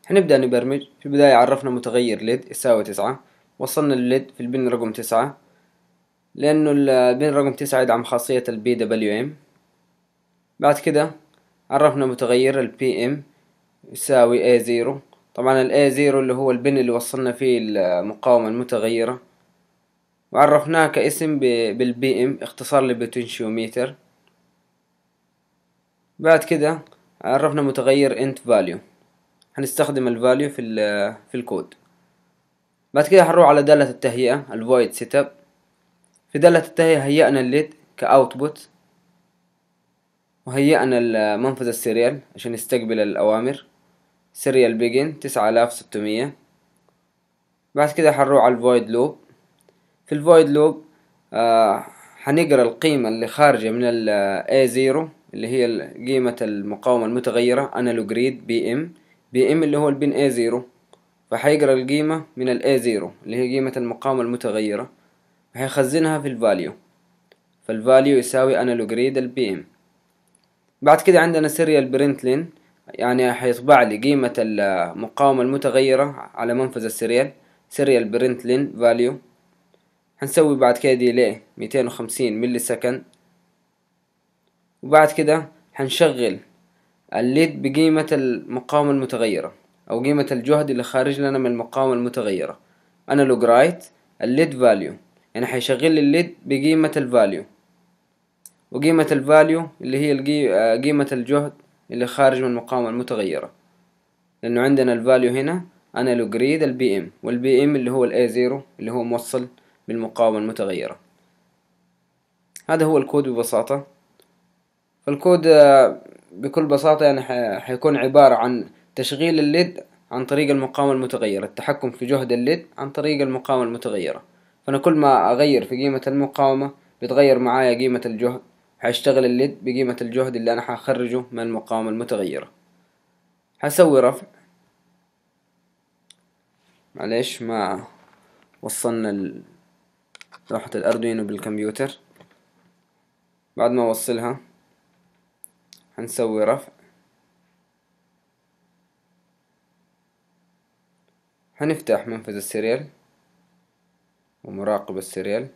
هنبدأ نبرمج. في البداية عرفنا متغير ليد يساوي 9. وصلنا للليد في البن رقم 9 لأنه البن رقم 9 يدعم خاصية البي دبليو ام. بعد كده عرفنا متغير البي ام يساوي A0. طبعا ال A0 اللي هو البن اللي وصلنا فيه المقاومة المتغيرة، وعرفناه كاسم بالبي ام اختصار لبوتنشيوميتر. بعد كده عرفنا متغير int value، هنستخدم الفاليو في الكود. بعد كده هنروح على دالة التهيئة الفويد سيت اب. في دالة التهيئة هيئنا الليد كاوتبوت، وهيئنا المنفذ السيريال عشان يستقبل الأوامر. سيريال بيجن 9600. بعد كده هنروح على الفويد لوب. في الفويد لوب هنقرأ القيمة اللي خارجة من ال A0 اللي هي قيمة المقاومة المتغيرة انالوج ريد بي ام اللي هو البن A0، فهيقرأ القيمة من ال A0 اللي هي قيمة المقاومة المتغيرة وهيخزنها في الفاليو، فالفاليو يساوي انالوج ريد البي ام. بعد كده عندنا سيريال برنتلين، يعني هيطبع لي قيمة المقاومة المتغيرة على منفذ السيريال. سيريال برنتلين فاليو هنسوي بعد كده ديلي 250 ملي سكند. وبعد كده هنشغل الليد بقيمة المقاومة المتغيرة أو قيمة الجهد اللي خارج لنا من المقاومة المتغيرة. انالوج رايت الليد فاليو، يعني هيشغل لي الليد بقيمة الفاليو، وقيمة الفاليو اللي هي قيمة الجهد اللي خارج من المقاومة المتغيرة، لأنه عندنا الفاليو هنا انالوج ريد البي ام، والبي ام اللي هو الاي 0 اللي هو موصل بالمقاومة المتغيرة. هذا هو الكود ببساطة. فالكود بكل بساطة يعني حيكون عبارة عن تشغيل الليد عن طريق المقاومة المتغيرة، التحكم في جهد الليد عن طريق المقاومة المتغيرة. فأنا كل ما أغير في قيمة المقاومة بتغير معايا قيمة الجهد، هيشتغل الليد بقيمة الجهد اللي أنا هخرجه من المقاومة المتغيرة. هسوي رفع. معليش ما وصلنا لوحة الأردوينو بالكمبيوتر. بعد ما أوصلها هنسوي رفع. هنفتح منفذ السيريال ومراقب السيريال.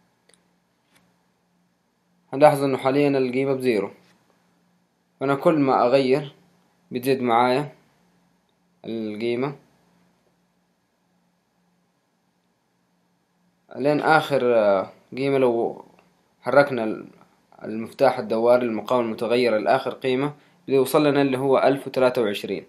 هنلاحظ انه حاليا القيمة بزيرو، فانا كل ما اغير بتزيد معايا القيمة لين اخر قيمة. لو حركنا المفتاح الدواري للمقاومة المتغيرة لاخر قيمة بيوصل لنا اللي هو 1023.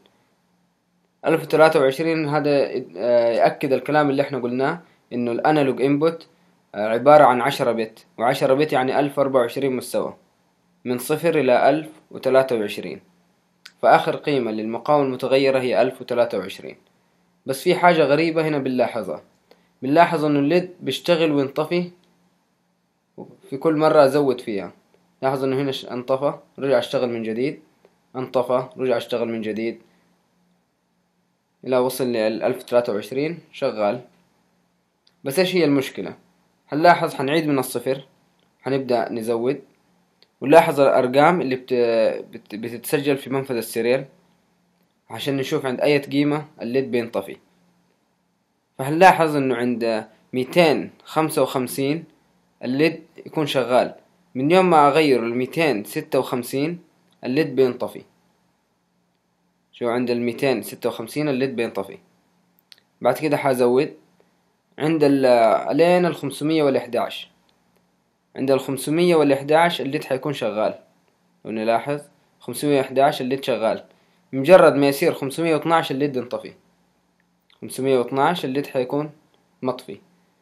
1023 هذا يأكد الكلام اللي احنا قلناه، انه الانالوج انبوت عبارة عن 10 بت، و10 بت يعني 1024 مستوى من 0 إلى 1023. فآخر قيمة للمقاومة المتغيرة هي 1023. بس في حاجة غريبة هنا بنلاحظ انه الليد بيشتغل وينطفي في كل مرة ازود فيها. لاحظ انه هنا انطفى رجع اشتغل من جديد، انطفى رجع اشتغل من جديد الى وصل ل 1023 شغال. بس ايش هي المشكلة؟ هنلاحظ حنعيد من الصفر، حنبدأ نزود ونلاحظ الارقام اللي بتتسجل في منفذ السيريال عشان نشوف عند اي قيمة الليد بينطفي. فهنلاحظ انه عند 255 الليد يكون شغال. من يوم ما اغير ل 256 الليد بينطفي. شو عند 256 الليد بينطفي. بعد كده حازود عند لين ال 511. عند ال 511 الليد حيكون شغال. لو نلاحظ 511 الليد شغال. مجرد ما يصير 512 الليد ينطفي. 512 الليد حيكون مطفي.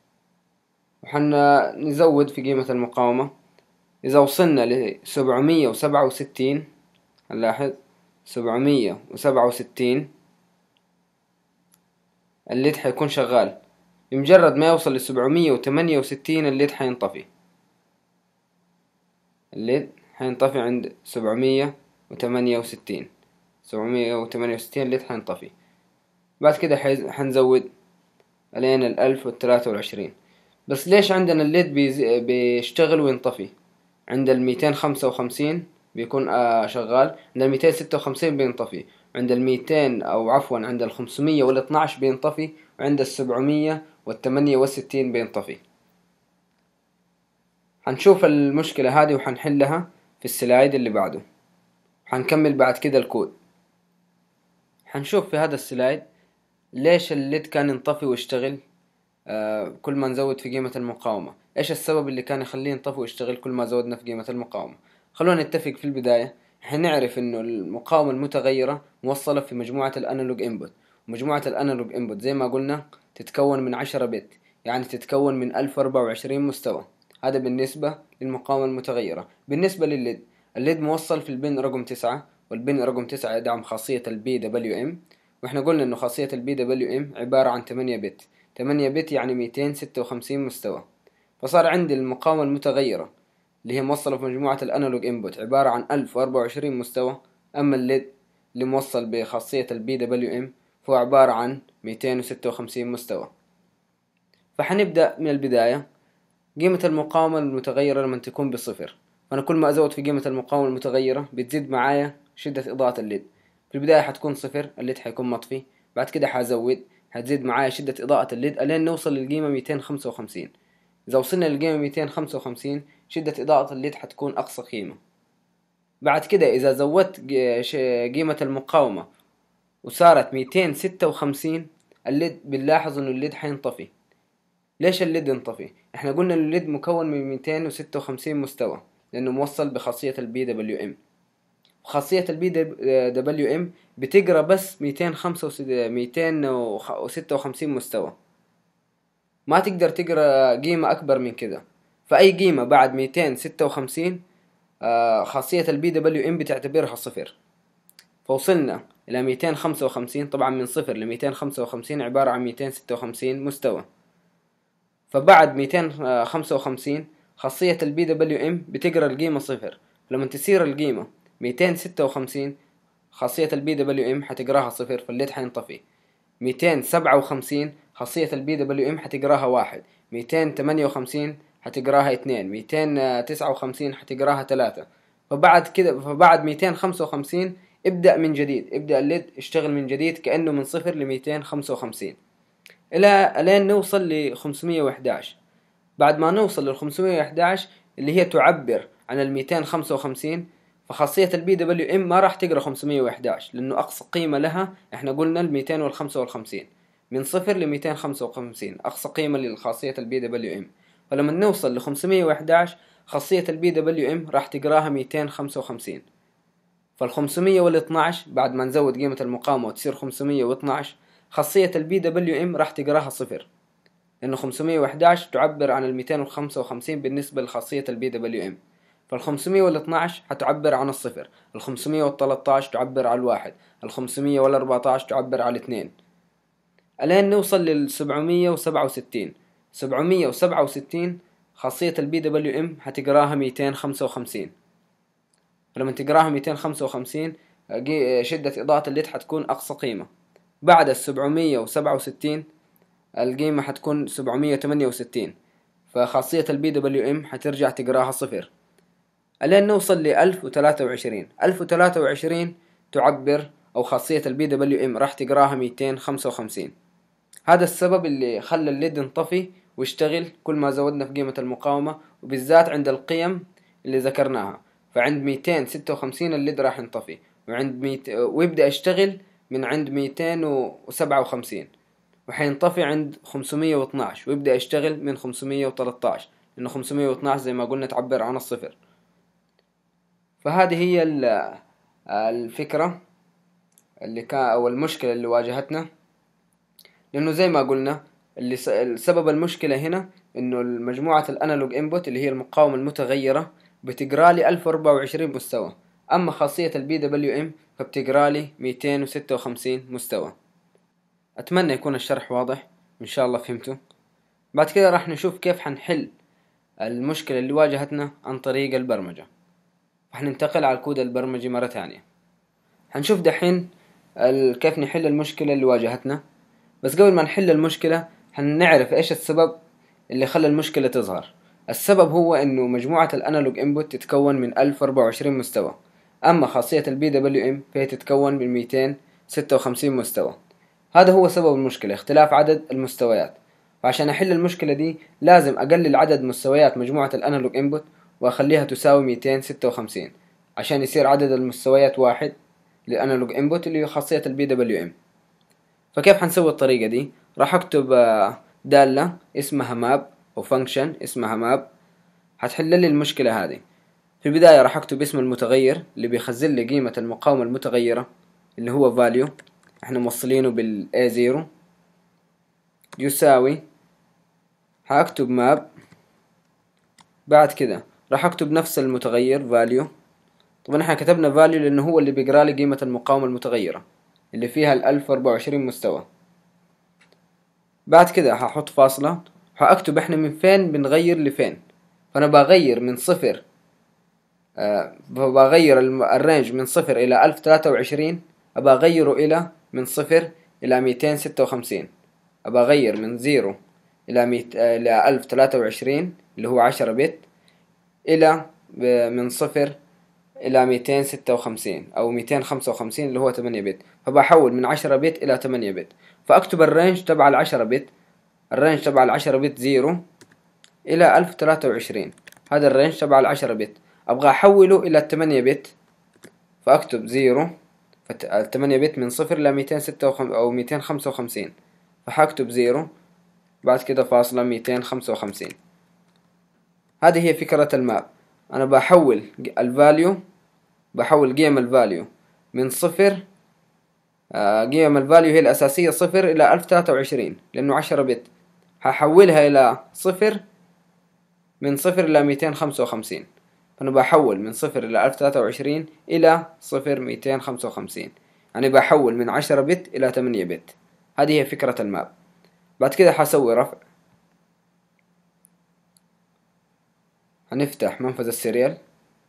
وحنا نزود في قيمة المقاومة. إذا وصلنا ل 767 هنلاحظ 767 الليد حيكون شغال. بمجرد ما يوصل ل 768 الليد حينطفي. الليد حينطفي عند 768. 768 الليد حينطفي. بعد كده حنزود لين 1023. بس ليش عندنا الليد بيشتغل وينطفي عند 255 بيكون شغال، عند 256 بينطفي، عند 200 أو عفوا عند 512 بينطفي، وعند 768 بينطفي. حنشوف المشكلة هذه وحنحلها في السلايد اللي بعده. حنكمل بعد كده الكود. حنشوف في هذا السلايد ليش الليد كان ينطفي ويشتغل كل ما نزود في قيمة المقاومة. ايش السبب اللي كان يخليه ينطفي ويشتغل كل ما زودنا في قيمة المقاومة؟ خلونا نتفق في البداية. حنعرف انه المقاومة المتغيرة موصلة في مجموعة الانالوج انبوت، ومجموعة الانالوج انبوت زي ما قلنا تتكون من 10 بت، يعني تتكون من 1024 مستوى. هذا بالنسبة للمقاومة المتغيرة. بالنسبة للليد، الليد موصل في البن رقم 9، والبن رقم 9 يدعم خاصية البي دبليو ام، واحنا قلنا انه خاصية البي دبليو ام عبارة عن 8 بت. 8 بت يعني 256 مستوى. فصار عندي المقاومة المتغيرة اللي هي موصلة في مجموعة الانالوج انبوت عبارة عن 1024 مستوى، اما الليد اللي موصل بخاصية البي دبليو ام فهو عبارة عن 256 مستوى. فحنبدأ من البداية. قيمة المقاومة المتغيرة لما تكون بصفر، فأنا كل ما أزود في قيمة المقاومة المتغيرة بتزيد معايا شدة إضاءة الليد. في البداية حتكون صفر، الليد حيكون مطفي. بعد كده حزود، هتزيد معايا شدة إضاءة الليد ألين نوصل للقيمة 255. إذا وصلنا للقيمة 255 شدة إضاءة الليد حتكون أقصى قيمة. بعد كده إذا زودت قيمة المقاومة وصارت 256، الليد بنلاحظ إنه الليد حينطفي. ليش الليد ينطفي؟ احنا قلنا الليد مكون من 256 مستوى لأنه موصل بخاصية البي دبليو ام، وخاصية البي دبليو ام بتقرأ بس 256 مستوى، ما تقدر تقرأ قيمة أكبر من كده. فأي قيمة بعد 256 خاصية البي دبليو ام بتعتبرها صفر. فوصلنا إلى 255، طبعا من صفر ل 255 عبارة عن 256 مستوى. فبعد 255 خاصية البي دبليو ام بتقرأ القيمة صفر. لما تصير القيمة 256 خاصية البي دبليو ام حتقراها صفر، فالليد حينطفي. 257 خاصية البي دبليو ام حتقراها واحد. 258 حتقراها 2. 259 حتقراها 3. فبعد 255 ابدأ من جديد، ابدأ الليد اشتغل من جديد كأنه من صفر ل 255 الين نوصل ل 511. بعد ما نوصل لل 511 اللي هي تعبر عن ال 255، فخاصية البي دبليو ام ما راح تقرا 511 لانه اقصى قيمة لها احنا قلنا ال 255. من صفر ل 255 اقصى قيمة لخاصية البي دبليو ام. فلما نوصل ل 511 خاصية البي دبليو ام راح تقراها 255. فال 512 بعد ما نزود قيمة المقاومة وتصير 512 خاصية البي دبليو ام راح تقراها صفر، لأنه 511 تعبر عن ال 255 بالنسبة لخاصية البي دبليو ام. فال 512 حتعبر عن الصفر، ال 513 تعبر عن الواحد، ال 514 تعبر عن الاثنين، الين نوصل لل 767. 767 خاصية البي دبليو ام حتقراها 255. فلما تقراها 255 شدة إضاءة الليد حتكون أقصى قيمة. بعد ال 767 القيمة حتكون 768، فخاصية البي دبليو ام حترجع تقراها صفر، الين نوصل ل 1023. 1023 تعبر أو خاصية البي دبليو ام راح تقراها 255. هذا السبب اللي خلى الليد ينطفي ويشتغل كل ما زودنا في قيمة المقاومة، وبالذات عند القيم اللي ذكرناها. فعند 256 الليد راح ينطفي، ويبدأ يشتغل من عند 257، وحينطفي عند 512 ويبدأ يشتغل من 513، لأنه 512 زي ما قلنا تعبر عن الصفر. فهذه هي الفكرة أو المشكلة اللي واجهتنا. لأنه زي ما قلنا سبب المشكلة هنا إنه مجموعة الأنالوج إنبوت اللي هي المقاومة المتغيرة بتقرأ لي 1024 مستوى، أما خاصية البي دبليو ام فبتقرأ لي 256 مستوى. أتمنى يكون الشرح واضح وإن شاء الله فهمته. بعد كده راح نشوف كيف حنحل المشكلة اللي واجهتنا عن طريق البرمجة. حننتقل على الكود البرمجي مرة ثانية. حنشوف دحين كيف نحل المشكلة اللي واجهتنا. بس قبل ما نحل المشكلة حنعرف إيش السبب اللي خلى المشكلة تظهر. السبب هو إنه مجموعة الأنالوج إنبوت تتكون من 1024 مستوى، أما خاصية البي دبليو ام فهي تتكون من 256 مستوى. هذا هو سبب المشكلة، اختلاف عدد المستويات. فعشان أحل المشكلة دي لازم أقلل عدد مستويات مجموعة الأنالوج إنبوت وأخليها تساوي 256 عشان يصير عدد المستويات واحد للأنالوج إنبوت اللي هي خاصية البي دبليو ام. فكيف حنسوي الطريقة دي؟ راح أكتب دالة اسمها ماب أو فانكشن اسمها ماب هتحل لي المشكلة هذه. في البداية راح أكتب اسم المتغير اللي بيخزن لي قيمة المقاومة المتغيرة اللي هو value، احنا موصلينه بال A0 يساوي، هكتب ماب. بعد كده راح أكتب نفس المتغير value. طبعا احنا كتبنا value لأنه هو اللي بيقرأ لي قيمة المقاومة المتغيرة اللي فيها 1024 مستوى. بعد كده هحط فاصلة، هأكتب احنا من فين بنغير لفين. فأنا بغير من صفر، بغير الرينج من صفر إلى 1023، أبغى أغيره إلى من صفر إلى 256. أبغى أغير من زيرو إلى 1023 اللي هو 10 بت، إلى من صفر إلى 256 أو 255 اللي هو 8 بت. فبحول من 10 بت إلى 8 بت. فأكتب الرينج تبع 10 بت، الرينج تبع 10 بت 0 إلى 1023، هذا الرينج تبع 10 بت. أبغى أحوله إلى 8 بت، فأكتب 0، فالتمانية بت من صفر إلى 256 أو 255، فحكتب 0 بعد كده فاصلة 255. هذه هي فكرة الماب. أنا بحول الفاليو، بحول قيم الفاليو من صفر، قيم الفاليو هي الأساسية صفر إلى 1023 لأنه 10 بت، هحولها إلى صفر من صفر إلى 255. فأنا بحول من صفر إلى 1023 إلى صفر 255، يعني بحول من 10 بت إلى 8 بت. هذه هي فكرة الماب. بعد كده حسوي رفع، هنفتح منفذ السيريال،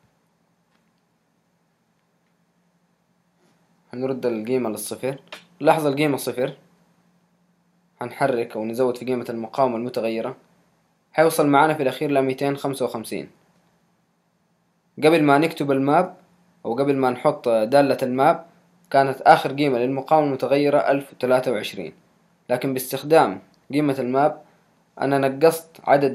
هنرد القيمة للصفر. لاحظ القيمة صفر، هنحرك أو نزود في قيمة المقاومة المتغيرة، حيوصل معنا في الأخير ل 255. قبل ما نكتب الماب أو قبل ما نحط دالة الماب كانت آخر قيمة للمقاومة المتغيرة 1023، لكن باستخدام قيمة الماب أنا نقصت عدد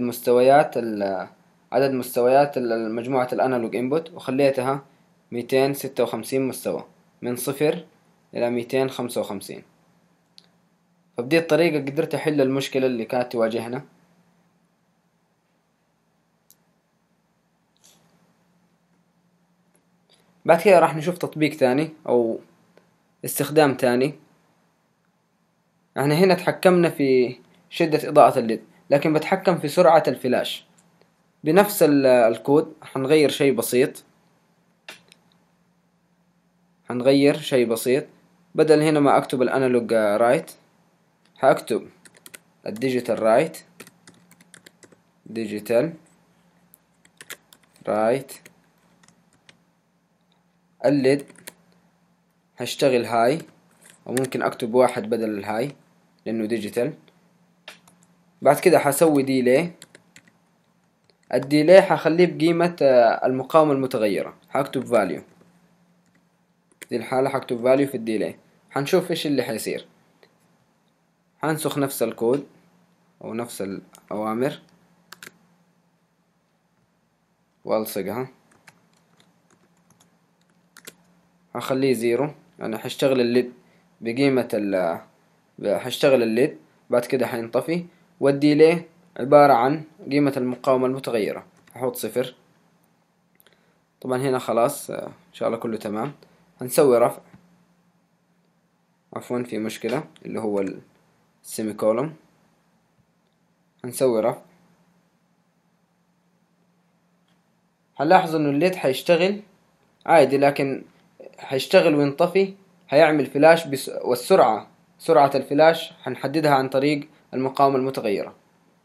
مستويات مجموعة الأنالوج إنبوت وخليتها 256 مستوى من صفر إلى 255. فبدي الطريقة قدرت أحل المشكلة اللي كانت تواجهنا. بعد كده راح نشوف تطبيق تاني أو استخدام تاني. احنا هنا تحكمنا في شدة إضاءة الليد، لكن بتحكم في سرعة الفلاش. بنفس الكود هنغير شيء بسيط، بدل هنا ما أكتب الأنالوج رايت هأكتب الديجيتال رايت، ديجيتال رايت. الليد هشتغل هاي، أو ممكن أكتب واحد بدل الهاي لأنه ديجيتال. بعد كده حسوي ديلي، الديلي حخليه بقيمة المقاومة المتغيرة، هكتب value. دي الحالة هكتب value في الديلي. هنشوف ايش اللي حيصير. هنسخ نفس الكود أو نفس الأوامر والصقها، هخليه 0، يعني هشتغل الليد بقيمة هشتغل الليد. بعد كده حينطفي، والديلي عبارة عن قيمة المقاومة المتغيرة، هحط 0. طبعا هنا خلاص إن شاء الله كله تمام. هنسوي رفع، عفوا في مشكلة اللي هو السيمي كولوم. هنسوي رفع، هنلاحظ انه الليد حيشتغل عادي، لكن حيشتغل وينطفي، هيعمل فلاش سرعة الفلاش هنحددها عن طريق المقاومة المتغيرة.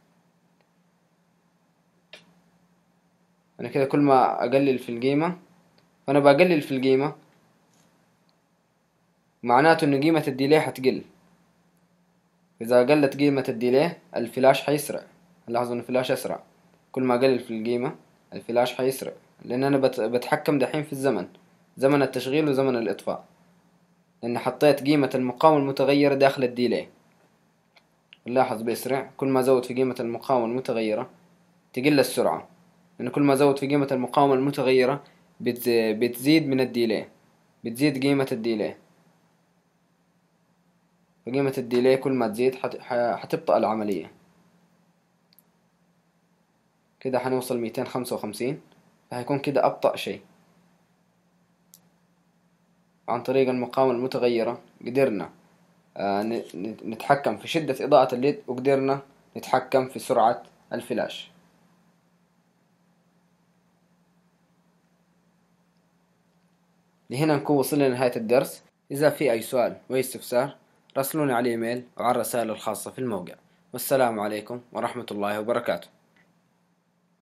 أنا كده كل ما أقلل في القيمة، فأنا بقلل في القيمة معناته إن قيمة الديلي حتقل. إذا قلت قيمة الديلي الفلاش حيسرع. لاحظوا إن الفلاش أسرع، كل ما أقلل في القيمة الفلاش حيسرع، لأن أنا بتحكم دحين في الزمن. زمن التشغيل وزمن الإطفاء، لأن حطيت قيمة المقاومة المتغيرة داخل الديلي. نلاحظ بإسرع كل ما زود في قيمة المقاومة المتغيرة تقل السرعة، لأن كل ما زود في قيمة المقاومة المتغيرة بتزيد من الديلي، بتزيد قيمة الديلي. فقيمة الديلي كل ما تزيد حتبطأ العملية. كده حنوصل 255، فهيكون كده أبطأ شيء. عن طريق المقاومة المتغيرة قدرنا نتحكم في شدة إضاءة الليد، وقدرنا نتحكم في سرعة الفلاش. لهنا نكون وصلنا لنهاية الدرس. إذا في أي سؤال واستفسار راسلوني على الإيميل أو على الرسائل الخاصة في الموقع. والسلام عليكم ورحمة الله وبركاته.